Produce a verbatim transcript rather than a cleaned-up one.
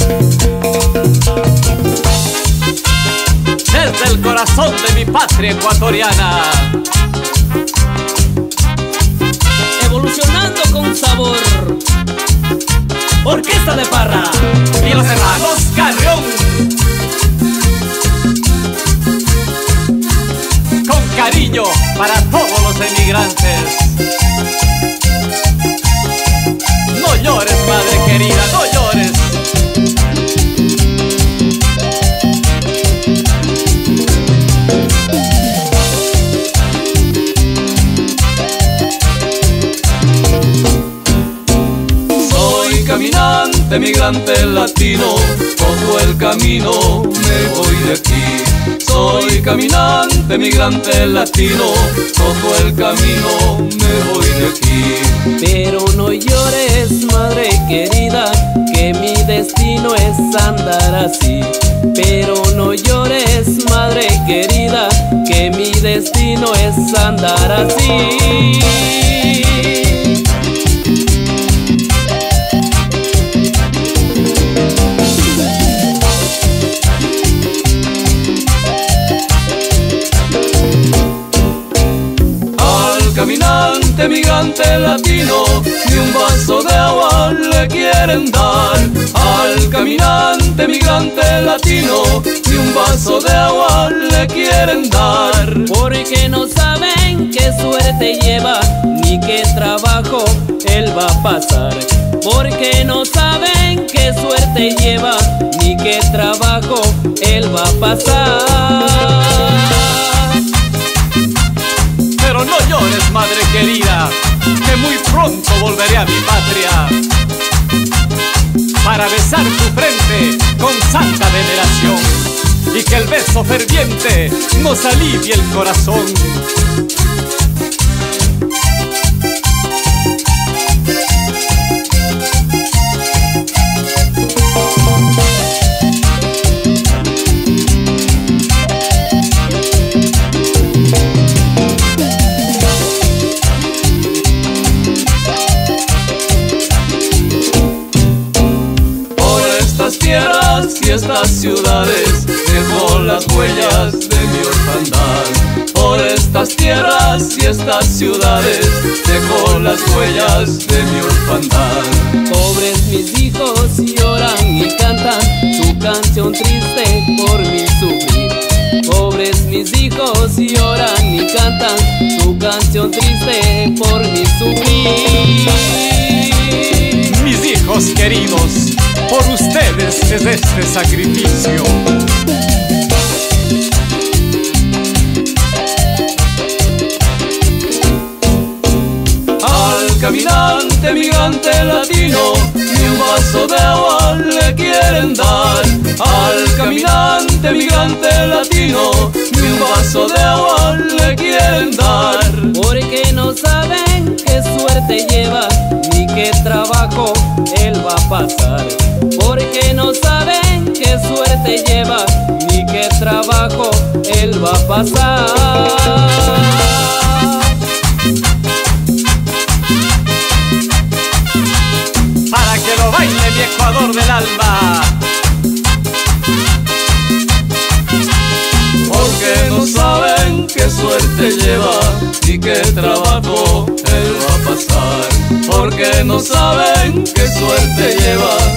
Desde el corazón de mi patria ecuatoriana, evolucionando con sabor. Orquesta de Parra y los hermanos Carrión, con cariño para todos los emigrantes. No llores, madre querida, no llores. Caminante, migrante latino, todo el camino me voy de aquí. Soy caminante, migrante latino, todo el camino me voy de aquí. Pero no llores, madre querida, que mi destino es andar así. Pero no llores, madre querida, que mi destino es andar así. Caminante, migrante latino, ni un vaso de agua le quieren dar. Al caminante, migrante latino, ni un vaso de agua le quieren dar. Porque no saben qué suerte lleva, ni qué trabajo él va a pasar. Porque no saben qué suerte lleva, ni qué trabajo él va a pasar. Pero no llores, madre querida, que muy pronto volveré a mi patria para besar tu frente con santa veneración, y que el beso ferviente nos alivie el corazón. Y estas ciudades dejo las huellas de mi orfandad. Por estas tierras y estas ciudades dejo las huellas de mi orfandad. Pobres mis hijos lloran y cantan su canción triste por mi sufrir. Pobres mis hijos lloran y cantan su canción triste por mi sufrir. Mis hijos queridos, por ustedes es este sacrificio. Al caminante, migrante latino, ni un vaso de agua le quieren dar. Al caminante, migrante latino, ni un vaso de agua le quieren dar. Porque no saben qué suerte lleva, ni qué trabajo él va a pasar. Porque no saben qué suerte lleva, ni qué trabajo él va a pasar. Para que lo baile mi Ecuador del alma. Porque no saben qué suerte lleva, ni qué trabajo él va a pasar. Porque no saben qué suerte lleva,